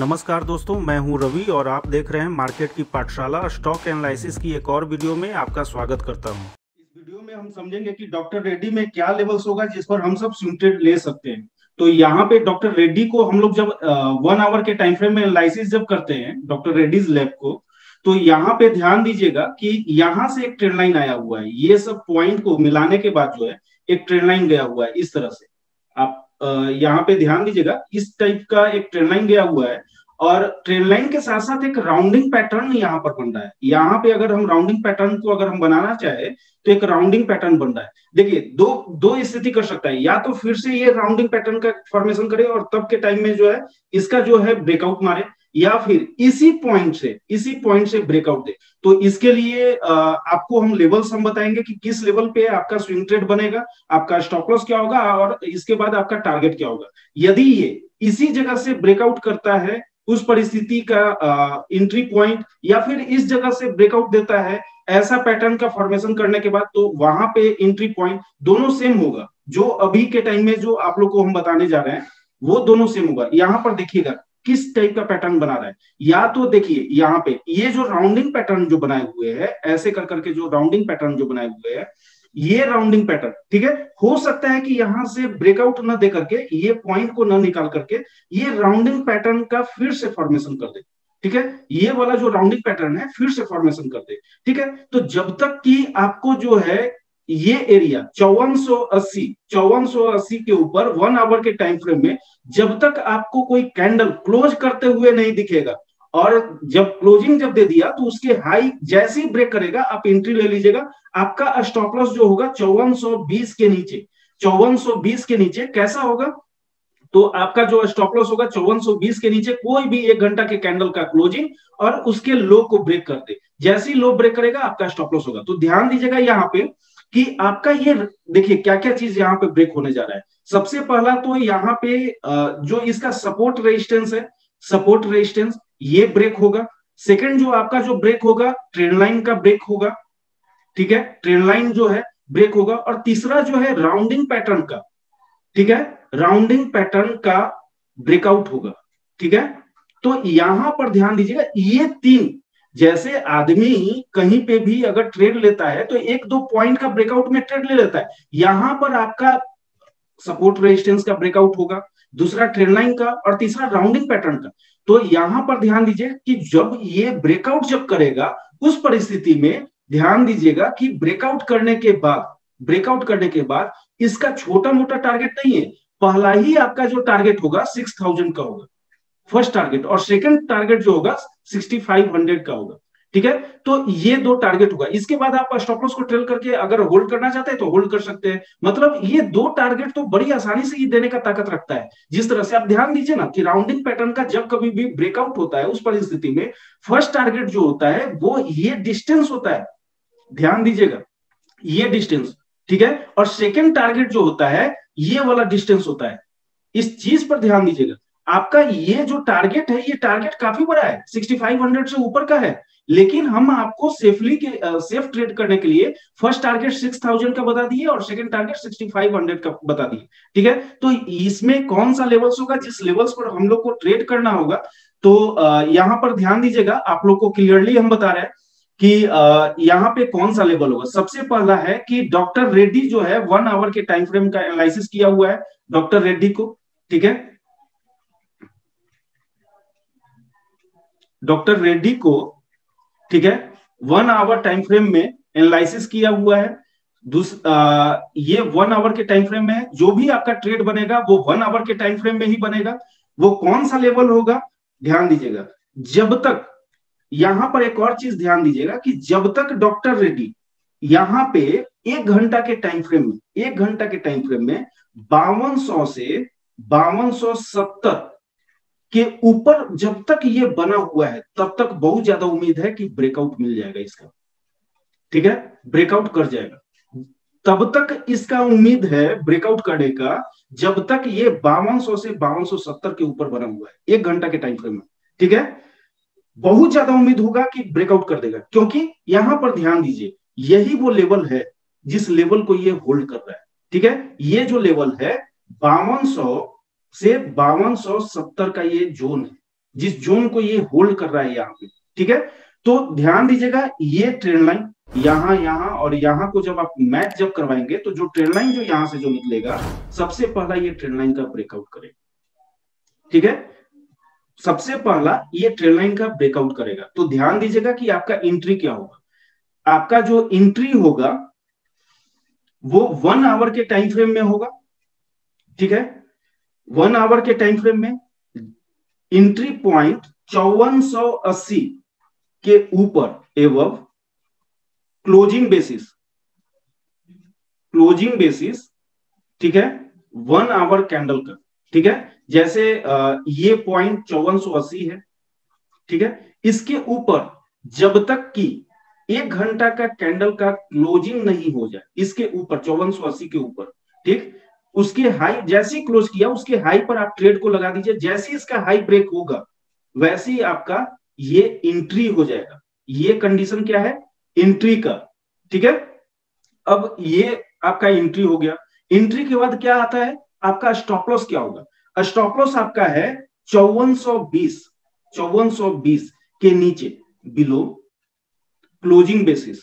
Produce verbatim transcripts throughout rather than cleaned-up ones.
नमस्कार दोस्तों, मैं हूं रवि और आप देख रहे हैं मार्केट की पाठशाला। स्टॉक एनालिसिस की एक और वीडियो में आपका स्वागत करता हूं। इस वीडियो में हम समझेंगे कि डॉक्टर रेड्डी में क्या लेवल्स होगा जिस पर हम सब स्विंग ट्रेड ले सकते हैं। तो यहाँ पे डॉक्टर रेड्डी को हम लोग जब वन आवर के टाइम फ्रेम में एनालिसिस जब करते हैं डॉक्टर रेड्डीज लैब को, तो यहाँ पे ध्यान दीजिएगा कि यहाँ से एक ट्रेंड लाइन आया हुआ है। ये सब पॉइंट को मिलाने के बाद जो है एक ट्रेंड लाइन गया हुआ है इस तरह से। आप यहाँ पे ध्यान दीजिएगा, इस टाइप का एक ट्रेंड लाइन गया हुआ है और ट्रेंड लाइन के साथ साथ एक राउंडिंग पैटर्न यहाँ पर बन रहा है। यहाँ पे अगर हम राउंडिंग पैटर्न को अगर हम बनाना चाहे तो एक राउंडिंग पैटर्न बन रहा है। देखिए, दो दो स्थिति कर सकता है, या तो फिर से ये राउंडिंग पैटर्न का फॉर्मेशन करे और तब के टाइम में जो है इसका जो है ब्रेकआउट मारे, या फिर इसी पॉइंट से इसी पॉइंट से ब्रेकआउट दे। तो इसके लिए आ, आपको हम लेवल्स हम बताएंगे कि किस लेवल पे आपका स्विंग ट्रेड बनेगा, आपका स्टॉप लॉस क्या होगा और इसके बाद आपका टारगेट क्या होगा। यदि ये इसी जगह से ब्रेकआउट करता है उस परिस्थिति का एंट्री पॉइंट, या फिर इस जगह से ब्रेकआउट देता है ऐसा पैटर्न का फॉर्मेशन करने के बाद, तो वहां पे एंट्री पॉइंट दोनों सेम होगा। जो अभी के टाइम में जो आप लोग को हम बताने जा रहे हैं वो दोनों सेम होगा। यहां पर देखिएगा किस टाइप का पैटर्न बना रहा है। या तो देखिए यहाँ पे ये जो राउंडिंग पैटर्न जो बनाए हुए हैं, ऐसे कर करके जो राउंडिंग पैटर्न जो बनाए हुए हैं, ये राउंडिंग पैटर्न ठीक है, हो सकता है कि यहां से ब्रेकआउट न दे करके, ये पॉइंट को न निकाल करके ये राउंडिंग पैटर्न का फिर से फॉर्मेशन कर दे। ठीक है, ये वाला जो राउंडिंग पैटर्न है फिर से फॉर्मेशन कर दे। ठीक है, तो जब तक कि आपको जो है ये एरिया चौवन सौ अस्सी चौवन सौ अस्सी के ऊपर वन आवर के टाइम फ्रेम में जब तक आपको कोई कैंडल क्लोज करते हुए नहीं दिखेगा, और जब क्लोजिंग जब दे दिया तो उसके हाई जैसे ही ब्रेक करेगा आप एंट्री ले लीजिएगा। आपका स्टॉप लॉस जो होगा चौवन सौ बीस के नीचे, चौवन सौ बीस के नीचे कैसा होगा, तो आपका जो स्टॉप लॉस होगा चौवन सौ बीस के नीचे कोई भी एक घंटा के कैंडल का क्लोजिंग और उसके लो को ब्रेक कर दे। जैसे ही लो ब्रेक करेगा आपका स्टॉप लॉस होगा। तो ध्यान दीजिएगा यहाँ पे कि आपका ये देखिए क्या क्या चीज यहाँ पे ब्रेक होने जा रहा है। सबसे पहला तो यहाँ पे जो इसका सपोर्ट रेजिस्टेंस है, सपोर्ट रेजिस्टेंस ये ब्रेक होगा। सेकंड जो आपका जो ब्रेक होगा ट्रेंड लाइन का ब्रेक होगा। ठीक है, ट्रेंड लाइन जो है ब्रेक होगा। और तीसरा जो है राउंडिंग पैटर्न का, ठीक है, राउंडिंग पैटर्न का ब्रेकआउट होगा। ठीक है, तो यहां पर ध्यान दीजिएगा, ये तीन जैसे आदमी कहीं पे भी अगर ट्रेड लेता है तो एक दो पॉइंट का ब्रेकआउट में ट्रेड ले लेता है। यहां पर आपका सपोर्ट रेजिस्टेंस का ब्रेकआउट होगा, दूसरा ट्रेंड लाइन का और तीसरा राउंडिंग पैटर्न का। तो यहां पर ध्यान दीजिए कि जब ये ब्रेकआउट जब करेगा उस परिस्थिति में ध्यान दीजिएगा कि ब्रेकआउट करने के बाद ब्रेकआउट करने के बाद इसका छोटा मोटा टारगेट नहीं है। पहला ही आपका जो टारगेट होगा सिक्स थाउजेंड का होगा फर्स्ट टारगेट, और सेकंड टारगेट जो होगा सिक्सटी फाइव हंड्रेड का होगा। ठीक है, तो ये दो टारगेट होगा। इसके बाद आप स्टॉप लॉस को ट्रेल करके अगर होल्ड करना चाहते हैं तो होल्ड कर सकते हैं। मतलब ये दो टारगेट तो बड़ी आसानी से ही देने का ताकत रखता है। जिस तरह से आप ध्यान दीजिए ना कि राउंडिंग पैटर्न का जब कभी भी ब्रेकआउट होता है उस परिस्थिति में फर्स्ट टारगेट जो होता है वो ये डिस्टेंस होता है। ध्यान दीजिएगा, ये डिस्टेंस। ठीक है, और सेकेंड टारगेट जो होता है ये वाला डिस्टेंस होता है। इस चीज पर ध्यान दीजिएगा। आपका ये जो टारगेट है ये टारगेट काफी बड़ा है, सिक्सटी फाइव हंड्रेड से ऊपर का है, लेकिन हम आपको सेफली के सेफ ट्रेड करने के लिए फर्स्ट टारगेट सिक्स थाउजेंड का बता दिए और second target sixty five hundred का बता दिए। ठीक है, तो इसमें कौन सा लेवल्स होगा जिस लेवल्स पर हम लोग को ट्रेड करना होगा, तो यहां पर ध्यान दीजिएगा। आप लोग को क्लियरली हम बता रहे हैं कि यहाँ पे कौन सा लेवल होगा। सबसे पहला है कि डॉक्टर रेड्डी जो है वन आवर के टाइम फ्रेम का एनालिसिस किया हुआ है डॉक्टर रेड्डी को। ठीक है, डॉक्टर रेड्डी को ठीक है वन आवर टाइम फ्रेम में एनालिसिस किया हुआ है। आ, ये वन आवर के टाइम फ्रेम में है। जो भी आपका ट्रेड बनेगा वो वन आवर के टाइम फ्रेम में ही बनेगा। वो कौन सा लेवल होगा ध्यान दीजिएगा। जब तक यहां पर एक और चीज ध्यान दीजिएगा कि जब तक डॉक्टर रेड्डी यहां पे एक घंटा के टाइम फ्रेम में एक घंटा के टाइम फ्रेम में बावन सौ से बावन सौ सत्तर के ऊपर जब तक ये बना हुआ है तब तक बहुत ज्यादा उम्मीद है कि ब्रेकआउट मिल जाएगा इसका। ठीक है, ब्रेकआउट कर जाएगा। तब तक इसका उम्मीद है ब्रेकआउट करने का जब तक ये बावन सौ से बावन सौ सत्तर के ऊपर बना हुआ है एक घंटा के टाइम फ्रेम में। ठीक है, बहुत ज्यादा उम्मीद होगा कि ब्रेकआउट कर देगा, क्योंकि यहां पर ध्यान दीजिए यही वो लेवल है जिस लेवल को ये होल्ड कर रहा है। ठीक है, ये जो लेवल है बावन सौ से बावन सौ सत्तर का ये जोन है। जिस जोन को ये होल्ड कर रहा है यहाँ पे, ठीक है। तो ध्यान दीजिएगा, ये ट्रेंड लाइन यहां यहां और यहां को जब आप मैच जब करवाएंगे तो जो ट्रेंड लाइन जो यहां से जो निकलेगा सबसे पहला ये ट्रेंड लाइन का ब्रेकआउट करेगा, ठीक है। सबसे पहला ये ट्रेंड लाइन का ब्रेकआउट करेगा। तो ध्यान दीजिएगा कि आपका एंट्री क्या होगा। आपका जो एंट्री होगा वो वन आवर के टाइम फ्रेम में होगा, ठीक है। वन आवर के टाइम फ्रेम में एंट्री पॉइंट चौवन सौ अस्सी के ऊपर एवं क्लोजिंग बेसिस, क्लोजिंग बेसिस, ठीक है, वन आवर कैंडल का, ठीक है। जैसे ये पॉइंट चौवन सौ अस्सी है, ठीक है। इसके ऊपर जब तक कि एक घंटा का कैंडल का क्लोजिंग नहीं हो जाए, इसके ऊपर चौवन सौ अस्सी के ऊपर, ठीक, उसके हाई जैसे ही क्लोज किया उसके हाई पर आप ट्रेड को लगा दीजिए। जैसे ही इसका हाई ब्रेक होगा वैसे ही आपका ये एंट्री हो जाएगा। ये कंडीशन क्या है, एंट्री का, ठीक है। अब ये आपका एंट्री हो गया। एंट्री के बाद क्या आता है, आपका स्टॉप लॉस क्या होगा। स्टॉप लॉस आपका है चौवन सौ बीस, चौवन सौ बीस के नीचे, बिलो क्लोजिंग बेसिस।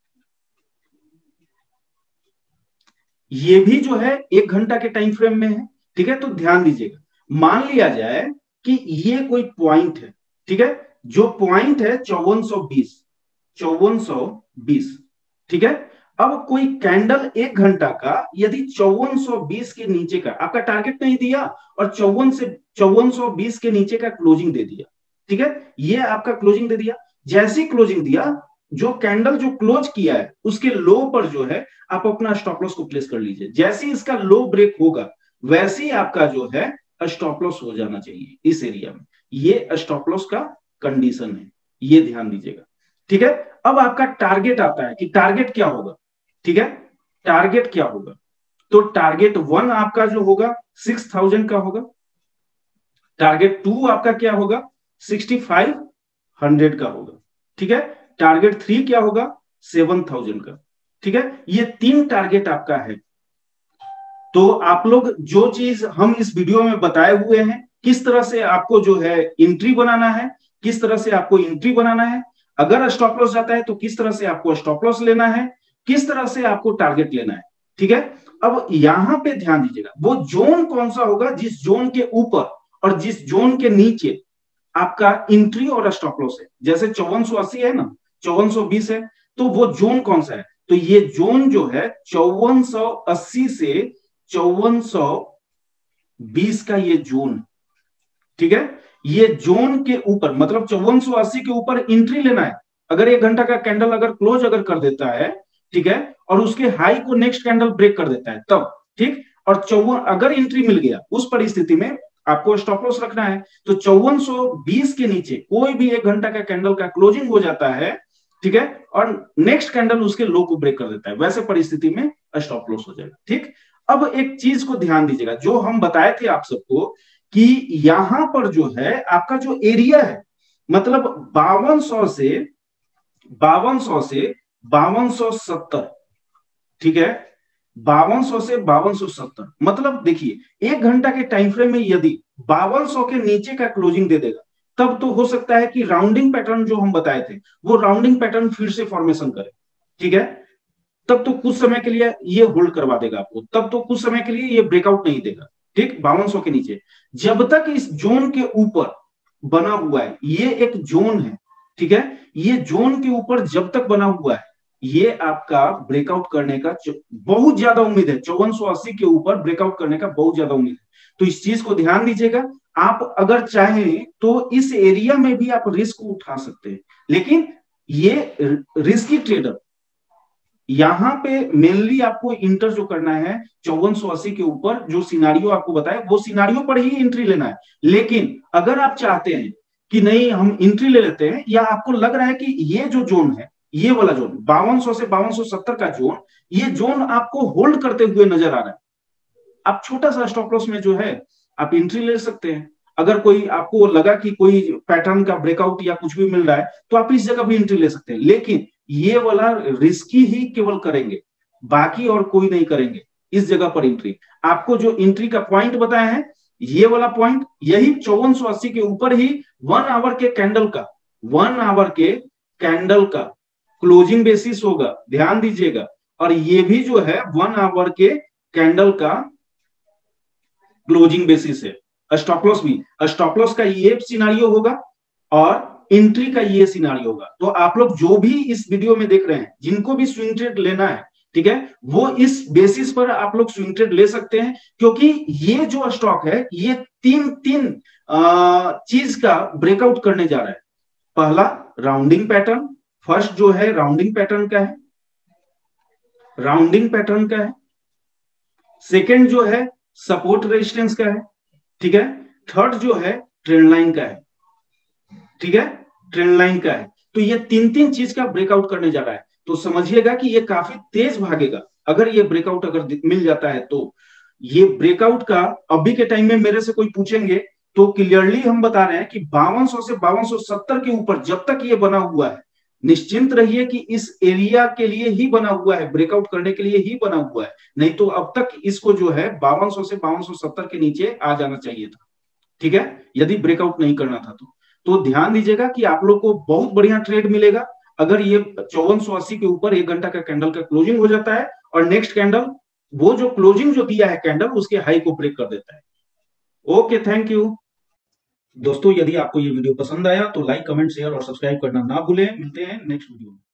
ये भी जो है एक घंटा के टाइम फ्रेम में है, ठीक है। तो ध्यान दीजिएगा, मान लिया जाए कि ये कोई पॉइंट है, ठीक है, जो पॉइंट है चौवन सौ बीस, चौवन सौ बीस, ठीक है। अब कोई कैंडल एक घंटा का यदि चौवन सौ बीस के नीचे का, आपका टारगेट नहीं दिया और चौवन से चौवन सौ बीस के नीचे का क्लोजिंग दे दिया, ठीक है, ये आपका क्लोजिंग दे दिया। जैसे ही क्लोजिंग दिया, जो कैंडल जो क्लोज किया है उसके लो पर जो है आप अपना स्टॉप लॉस को प्लेस कर लीजिए। जैसे ही इसका लो ब्रेक होगा वैसे ही आपका जो है स्टॉप लॉस हो जाना चाहिए इस एरिया में। ये स्टॉप लॉस का कंडीशन है, ये ध्यान दीजिएगा, ठीक है। अब आपका टारगेट आता है कि टारगेट क्या होगा, ठीक है, टारगेट क्या होगा। तो टारगेट वन आपका जो होगा सिक्स थाउजेंड का होगा, टारगेट टू आपका क्या होगा सिक्सटी फाइव हंड्रेड का होगा, ठीक है। टारगेट थ्री क्या होगा सेवन थाउजेंड का, ठीक है। ये तीन टारगेट आपका है। तो आप लोग जो चीज हम इस वीडियो में बताए हुए हैं, किस तरह से आपको जो है एंट्री बनाना है, किस तरह से आपको एंट्री बनाना है, अगर स्टॉप लॉस जाता है तो किस तरह से आपको स्टॉप लॉस लेना है, किस तरह से आपको टारगेट लेना है, ठीक है। अब यहां पे ध्यान दीजिएगा, वो जोन कौन सा होगा जिस जोन के ऊपर और जिस जोन के नीचे आपका एंट्री और स्टॉप लॉस है। जैसे चौवन सौ अस्सी है ना, चौवन सौ बीस है, तो वो जोन कौन सा है, तो ये जोन जो है चौवन सौ अस्सी से चौवन सौ बीस का ये जोन, ठीक है। ये जोन के ऊपर मतलब चौवन सौ अस्सी के ऊपर एंट्री लेना है। अगर एक घंटा का कैंडल अगर क्लोज अगर कर देता है, ठीक है, और उसके हाई को नेक्स्ट कैंडल ब्रेक कर देता है तब, ठीक, और चौवन अगर एंट्री मिल गया उस परिस्थिति में आपको स्टॉप लॉस रखना है। तो चौवन सौ बीस के नीचे कोई भी एक घंटा का कैंडल का क्लोजिंग हो जाता है, ठीक है, और नेक्स्ट कैंडल उसके लो को ब्रेक कर देता है, वैसे परिस्थिति में स्टॉप लॉस हो जाएगा, ठीक। अब एक चीज को ध्यान दीजिएगा, जो हम बताए थे आप सबको कि यहां पर जो है आपका जो एरिया है मतलब बावन सौ से बावन सौ से बावन सौ सत्तर, ठीक है, बावन सौ से बावन सौ सत्तर, मतलब देखिए एक घंटा के टाइम फ्रेम में यदि बावन सौ के नीचे का क्लोजिंग दे देगा तब तो हो सकता है कि राउंडिंग पैटर्न जो हम बताए थे वो राउंडिंग पैटर्न फिर से फॉर्मेशन करे, ठीक है। तब तो कुछ समय के लिए ये होल्ड करवा देगा आपको, तब तो कुछ समय के लिए ये ब्रेकआउट नहीं देगा, ठीक, बावन सौ के नीचे। जब तक इस जोन के ऊपर बना हुआ है, ये एक जोन है, ठीक है, ये जोन के ऊपर जब तक बना हुआ है ये आपका ब्रेकआउट करने का बहुत ज्यादा उम्मीद है। चौवन सौ अस्सी के ऊपर ब्रेकआउट करने का बहुत ज्यादा उम्मीद है। तो इस चीज को ध्यान दीजिएगा। आप अगर चाहें तो इस एरिया में भी आप रिस्क उठा सकते हैं, लेकिन ये रिस्की ट्रेडर यहां पे मेनली आपको इंटर जो करना है चौवन सौ अस्सी के ऊपर, जो सिनारियो आपको बताया वो सिनारियो पर ही एंट्री लेना है। लेकिन अगर आप चाहते हैं कि नहीं हम एंट्री ले लेते हैं, या आपको लग रहा है कि ये जो जोन है, ये वाला जोन बावन सौ से बावन सौ सत्तर का जोन, ये जोन आपको होल्ड करते हुए नजर आ रहा है, आप छोटा सा स्टॉप लॉस में जो है आप एंट्री ले सकते हैं। अगर कोई आपको लगा कि कोई पैटर्न का ब्रेकआउट या कुछ भी मिल रहा है तो आप इस जगह भी एंट्री ले सकते हैं, लेकिन ये वाला रिस्की ही केवल करेंगे, बाकी और कोई नहीं करेंगे इस जगह पर एंट्री। आपको जो एंट्री का पॉइंट बताया है ये वाला पॉइंट, यही चौवन सौ अस्सी के ऊपर ही वन आवर के कैंडल का वन आवर के कैंडल का क्लोजिंग बेसिस होगा, ध्यान दीजिएगा। और ये भी जो है वन आवर के कैंडल का क्लोजिंग बेसिस है। स्टॉप लॉस भी, स्टॉप लॉस का ये सिनारियो होगा और एंट्री का ये सिनारियो होगा। तो आप लोग जो भी इस वीडियो में देख रहे हैं, जिनको भी स्विंग ट्रेड लेना है, ठीक है, वो इस बेसिस पर आप लोग स्विंग ट्रेड ले सकते हैं, क्योंकि ये जो स्टॉक है ये तीन तीन चीज का ब्रेकआउट करने जा रहा है। पहला राउंडिंग पैटर्न, फर्स्ट जो है राउंडिंग पैटर्न का है, राउंडिंग पैटर्न का है। सेकेंड जो है सपोर्ट रेजिस्टेंस का है, ठीक है। थर्ड जो है ट्रेंड लाइन का है, ठीक है, ट्रेंड लाइन का है। तो ये तीन तीन चीज का ब्रेकआउट करने जा रहा है। तो समझिएगा कि ये काफी तेज भागेगा अगर ये ब्रेकआउट अगर मिल जाता है तो। ये ब्रेकआउट का अभी के टाइम में मेरे से कोई पूछेंगे तो क्लियरली हम बता रहे हैं कि बावन सौ से बावन सौ सत्तर के ऊपर जब तक ये बना हुआ है, निश्चिंत रहिए कि इस एरिया के लिए ही बना हुआ है, ब्रेकआउट करने के लिए ही बना हुआ है। नहीं तो अब तक इसको जो है बावन सौ से बावन सौ सत्तर के नीचे आ जाना चाहिए था, ठीक है, यदि ब्रेकआउट नहीं करना था तो। तो ध्यान दीजिएगा कि आप लोग को बहुत बढ़िया ट्रेड मिलेगा अगर ये चौवन सौ अस्सी के ऊपर एक घंटा का कैंडल का क्लोजिंग हो जाता है और नेक्स्ट कैंडल वो जो क्लोजिंग जो दिया है कैंडल उसके हाई को ब्रेक कर देता है। ओके, थैंक यू दोस्तों। यदि आपको ये वीडियो पसंद आया तो लाइक, कमेंट, शेयर और सब्सक्राइब करना ना भूलें। मिलते हैं नेक्स्ट वीडियो में।